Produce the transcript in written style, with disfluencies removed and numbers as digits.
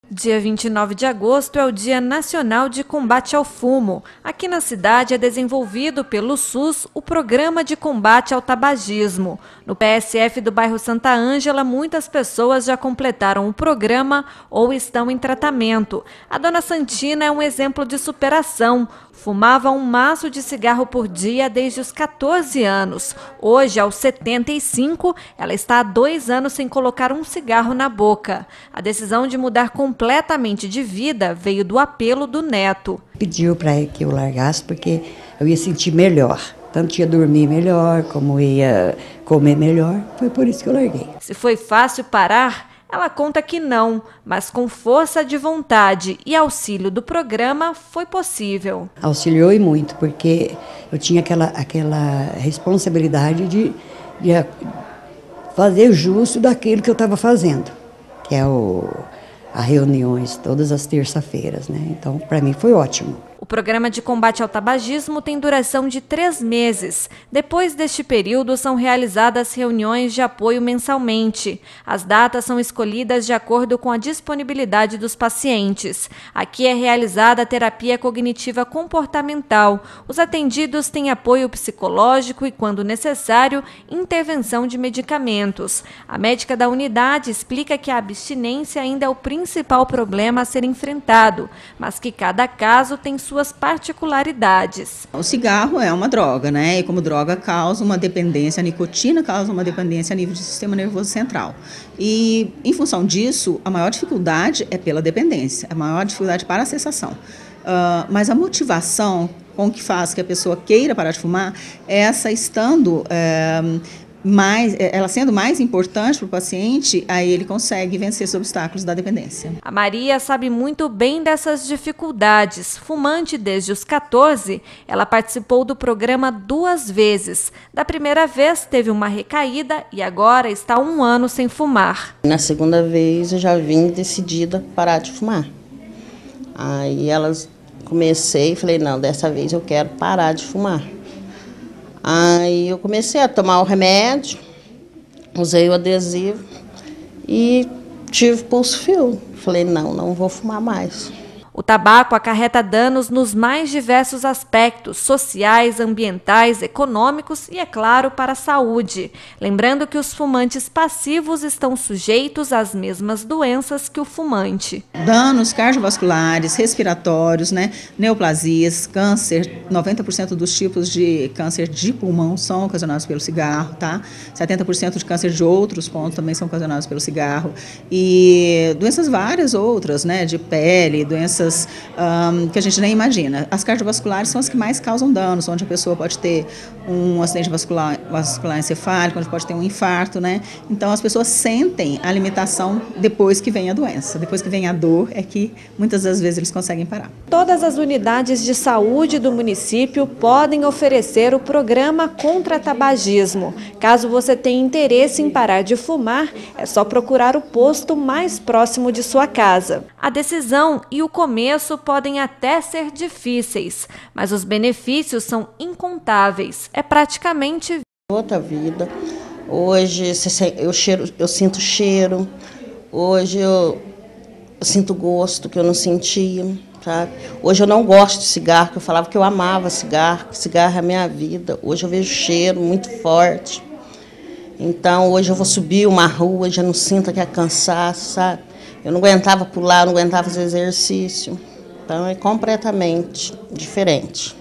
Dia 29 de agosto é o Dia Nacional de Combate ao Fumo. Aqui na cidade é desenvolvido pelo SUS o Programa de Combate ao Tabagismo. No PSF do bairro Santa Ângela, muitas pessoas já completaram o programa ou estão em tratamento. A dona Santina é um exemplo de superação. Fumava um maço de cigarro por dia desde os 14 anos. Hoje, aos 75, ela está há 2 anos sem colocar um cigarro na boca. A decisão de mudar completamente de vida veio do apelo do neto. Pediu para que eu largasse porque eu ia sentir melhor. Tanto ia dormir melhor, como ia comer melhor. Foi por isso que eu larguei. Se foi fácil parar, ela conta que não, mas com força de vontade e auxílio do programa foi possível. Auxiliou e muito, porque eu tinha aquela responsabilidade de fazer justo daquilo que eu estava fazendo, que é as reuniões todas as terças-feiras, né? Então, para mim foi ótimo. O programa de combate ao tabagismo tem duração de 3 meses. Depois deste período, são realizadas reuniões de apoio mensalmente. As datas são escolhidas de acordo com a disponibilidade dos pacientes. Aqui é realizada a terapia cognitiva comportamental. Os atendidos têm apoio psicológico e, quando necessário, intervenção de medicamentos. A médica da unidade explica que a abstinência ainda é o principal problema a ser enfrentado, mas que cada caso tem suas particularidades. O cigarro é uma droga, né? E como droga causa uma dependência, a nicotina causa uma dependência a nível do sistema nervoso central. E em função disso, a maior dificuldade é pela dependência, a maior dificuldade para a cessação. Mas a motivação com que faz que a pessoa queira parar de fumar, ela sendo mais importante para o paciente, aí ele consegue vencer os obstáculos da dependência. A Maria sabe muito bem dessas dificuldades. Fumante desde os 14, ela participou do programa 2 vezes. Da primeira vez teve uma recaída e agora está 1 ano sem fumar. Na segunda vez eu já vim decidida a parar de fumar. Aí comecei e falei, não, dessa vez eu quero parar de fumar. Aí eu comecei a tomar o remédio, usei o adesivo e tive pulso-fio. Falei, não vou fumar mais. O tabaco acarreta danos nos mais diversos aspectos, sociais, ambientais, econômicos e, é claro, para a saúde. Lembrando que os fumantes passivos estão sujeitos às mesmas doenças que o fumante. Danos cardiovasculares, respiratórios, né? Neoplasias, câncer, 90% dos tipos de câncer de pulmão são ocasionados pelo cigarro, tá? 70% de câncer de outros pontos também são ocasionados pelo cigarro. E doenças várias outras, né? De pele, doenças que a gente nem imagina. As cardiovasculares são as que mais causam danos, onde a pessoa pode ter um acidente vascular encefálico, onde pode ter um infarto, né? Então as pessoas sentem a limitação depois que vem a doença, depois que vem a dor, é que muitas das vezes eles conseguem parar. Todas as unidades de saúde do município podem oferecer o programa contra tabagismo. Caso você tenha interesse em parar de fumar, é só procurar o posto mais próximo de sua casa. A decisão e o começo podem até ser difíceis, mas os benefícios são incontáveis. É praticamente outra vida. Hoje eu sinto cheiro, hoje eu sinto gosto que eu não sentia, sabe? Hoje eu não gosto de cigarro, que eu falava que eu amava cigarro, que cigarro é a minha vida. Hoje eu vejo cheiro muito forte. Então hoje eu vou subir uma rua, já não sinto aquele cansaço, sabe? Eu não aguentava pular, não aguentava fazer exercício. Então é completamente diferente.